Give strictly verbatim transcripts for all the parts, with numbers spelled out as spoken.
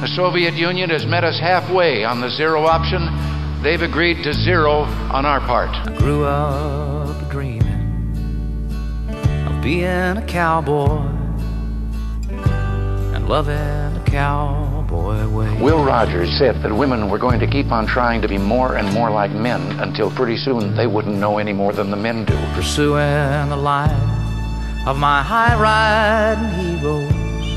The Soviet Union has met us halfway on the zero option. They've agreed to zero on our part. I grew up dreaming of being a cowboy and loving the cowboy way. Will Rogers said that women were going to keep on trying to be more and more like men until pretty soon they wouldn't know any more than the men do. Pursuing the line of my high-riding heroes,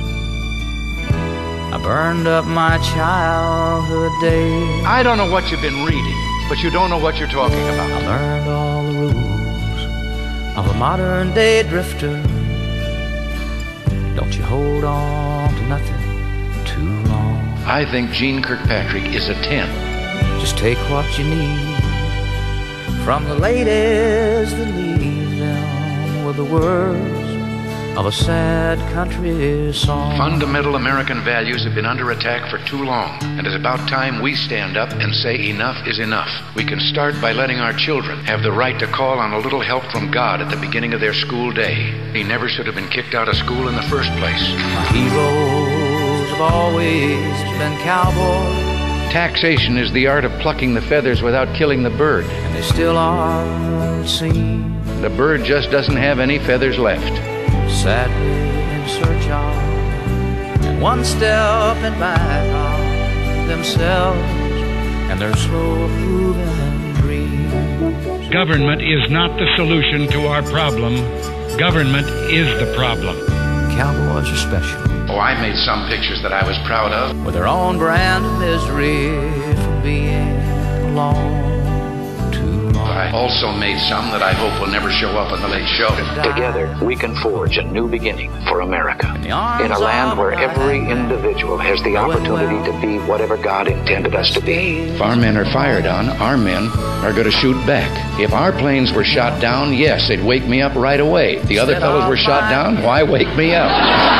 I burned up my childhood days. I don't know what you've been reading, but you don't know what you're talking about. I learned all the rules of a modern-day drifter. Don't you hold on to nothing too long. I think Gene Kirkpatrick is a ten. Just take what you need from the ladies that leave them with the words of a sad country song. Fundamental American values have been under attack for too long, and it's about time we stand up and say enough is enough. We can start by letting our children have the right to call on a little help from God at the beginning of their school day. He never should have been kicked out of school in the first place. My heroes have always been cowboys. Taxation is the art of plucking the feathers without killing the bird. And they still are seen. The bird just doesn't have any feathers left. Sadly in search of, and one step and back of themselves and their slow moving dreams. Government is not the solution to our problem. Government is the problem. Cowboys are special. Oh, I made some pictures that I was proud of. With their own brand of misery from being alone too long. I also made some that I hope will never show up on the Late Show. Together, we can forge a new beginning for America. In a land where every individual has the opportunity to be whatever God intended us to be. If our men are fired on, our men are going to shoot back. If our planes were shot down, yes, it'd wake me up right away. If the other fellows were shot down, why wake me up?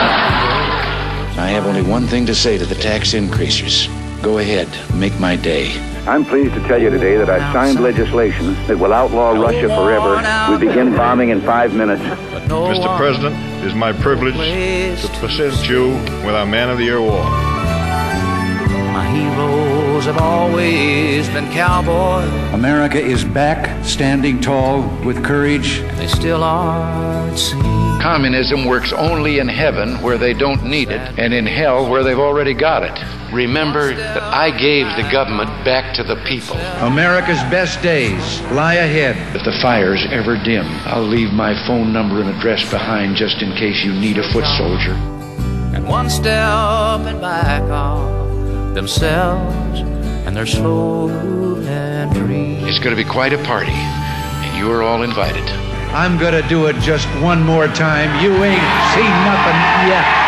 I have only one thing to say to the tax increasers. Go ahead, make my day. I'm pleased to tell you today that I've signed legislation that will outlaw Russia forever. We begin bombing in five minutes. Mister President, it is my privilege to present you with our Man of the Year award. My heroes have always been cowboys. America is back, standing tall with courage. And they still are at sea. Communism works only in heaven where they don't need it, and in hell where they've already got it. Remember that I gave the government back to the people. America's best days lie ahead. If the fire's ever dim, I'll leave my phone number and address behind just in case you need a foot soldier. And one step and back of themselves and their slow moving dreams. It's going to be quite a party, and you're all invited. I'm gonna do it just one more time. You ain't seen nothing yet.